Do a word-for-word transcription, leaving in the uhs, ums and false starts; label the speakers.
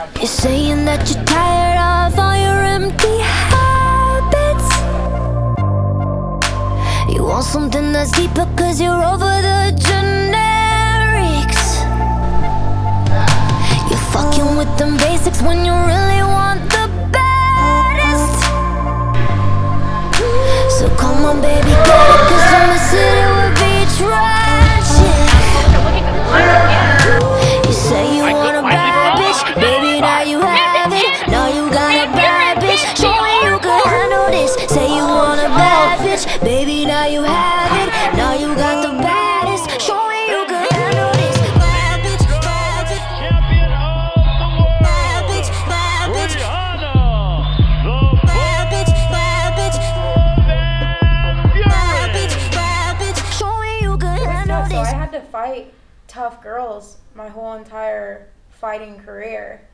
Speaker 1: You're saying that you're tired of all your empty habits. You want something that's deeper cause you're over the generics. You're fucking with them basics when you really want the baddest. So come on baby, get it, cause to miss it, it would be tragic. You say you want a bad bitch, baby now you have it. Now you got a bad bitch, show me you can handle this. Say you want a bad bitch, baby now you have it. Now you got the baddest, show me you can handle this. Bad bitch, bad bitch, champion of the world. Bad bitch, bad bitch, Brianna, bad bitch, bad bitch, bad bitch, bad bitch, show me you can handle this.
Speaker 2: So I had to fight tough girls my whole entire fighting career.